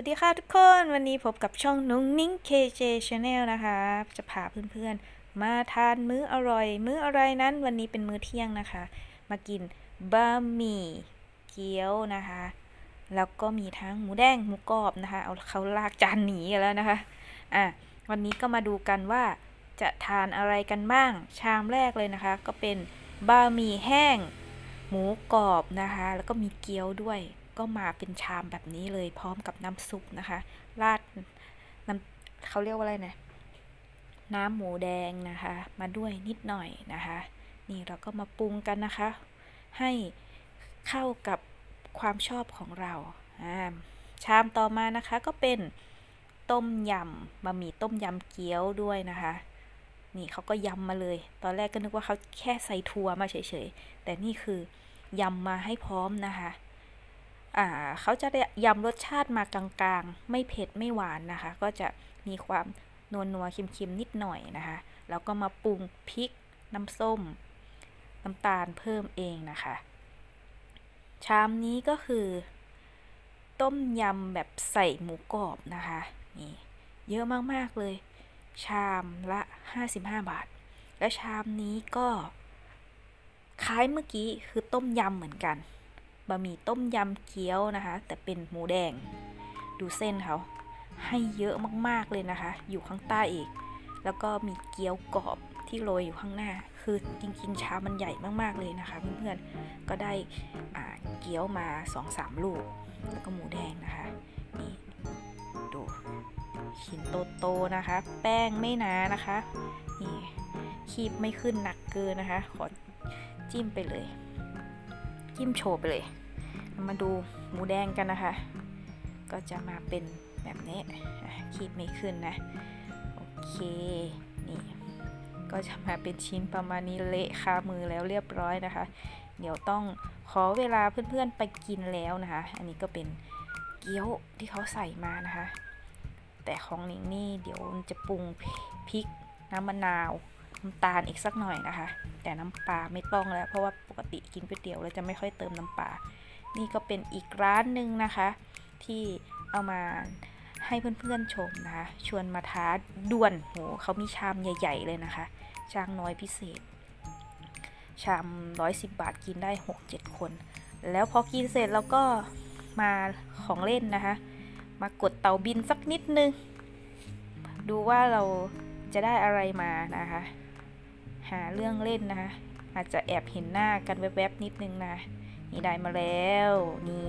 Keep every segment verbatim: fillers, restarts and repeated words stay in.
สวัสดีค่ะทุกคนวันนี้พบกับช่องนุ้งนิ้ง เค เจ Channel นะคะจะพาเพื่อนๆมาทานมื้ออร่อยมื้ออะไรนั้นวันนี้เป็นมื้อเที่ยงนะคะมากินบะหมี่เกี๊ยวนะคะแล้วก็มีทั้งหมูแดงหมูกรอบนะคะเอาเขาลากจานหนีกันแล้วนะคะอ่ะวันนี้ก็มาดูกันว่าจะทานอะไรกันบ้างชามแรกเลยนะคะก็เป็นบะหมี่แห้งหมูกรอบนะคะแล้วก็มีเกี๊ยวด้วยก็มาเป็นชามแบบนี้เลยพร้อมกับน้ำซุปนะคะราดน้ำเขาเรียกว่าอะไรนะน้ำหมูแดงนะคะมาด้วยนิดหน่อยนะคะนี่เราก็มาปรุงกันนะคะให้เข้ากับความชอบของเราชามต่อมานะคะก็เป็นต้มยำบะหมี่ต้มยำเกี๊ยวด้วยนะคะนี่เขาก็ยำมาเลยตอนแรกก็นึกว่าเขาแค่ใส่ถั่วมาเฉยๆแต่นี่คือยำมาให้พร้อมนะคะอ่าเขาจะยำรสชาติมากลางๆไม่เผ็ดไม่หวานนะคะก็จะมีความนัวนัวเค็มๆนิดหน่อยนะคะแล้วก็มาปรุงพริกน้ำส้มน้ำตาลเพิ่มเองนะคะชามนี้ก็คือต้มยำแบบใส่หมูกรอบนะคะนี่เยอะมากๆเลยชามละห้าสิบห้าบาทและชามนี้ก็คล้ายเมื่อกี้คือต้มยำเหมือนกันบะหมี่ต้มยำเกี๊ยวนะคะแต่เป็นหมูแดงดูเส้นเขาให้เยอะมากๆเลยนะคะอยู่ข้างใต้อีกแล้วก็มีเกี๊ยวกรอบที่โรยอยู่ข้างหน้าคือจริงๆชามมันใหญ่มากๆเลยนะคะเพื่อนๆก็ได้อ่าเกี๊ยวมา สองสาม ลูกแล้วก็หมูแดงนะคะนี่ดูชิ้นโตๆนะคะแป้งไม่หนานะคะนี่คีบไม่ขึ้นหนักเกินนะคะขอจิ้มไปเลยจิ้มโชว์ไปเลยมาดูหมูแดงกันนะคะก็จะมาเป็นแบบนี้คีบไม่ขึ้นนะโอเคนี่ก็จะมาเป็นชิ้นประมาณนี้เละคามือแล้วเรียบร้อยนะคะเดี๋ยวต้องขอเวลาเพื่อนๆไปกินแล้วนะคะอันนี้ก็เป็นเกี๊ยวที่เขาใส่มานะคะแต่ของนิ้งนี่เดี๋ยวจะปรุงพริกน้ำมะนาวน้ำตาลอีกสักหน่อยนะคะแต่น้ำปลาไม่ต้องแล้วเพราะว่าปกติกินก๋วยเตี๋ยวแล้วจะไม่ค่อยเติมน้ำปลานี่ก็เป็นอีกร้านหนึ่งนะคะที่เอามาให้เพื่อนๆชมนะคะชวนมาท้าด่วนโหเขามีชามใหญ่ๆเลยนะคะชามน้อยพิเศษชามร้อยสิบบาทกินได้ หกเจ็ด คนแล้วพอกินเสร็จแล้วก็มาของเล่นนะคะมากดเตาบินสักนิดนึงดูว่าเราจะได้อะไรมานะคะหาเรื่องเล่นนะคะอาจจะแอบเห็นหน้ากันแวบๆนิดนึงนะนี่ได้มาแล้วนี่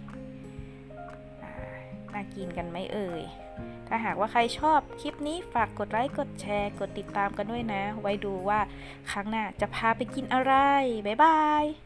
น่ากินกันไหมเอ่ยถ้าหากว่าใครชอบคลิปนี้ฝากกดไลค์กดแชร์กดติดตามกันด้วยนะไว้ดูว่าครั้งหน้าจะพาไปกินอะไรบ๊ายบาย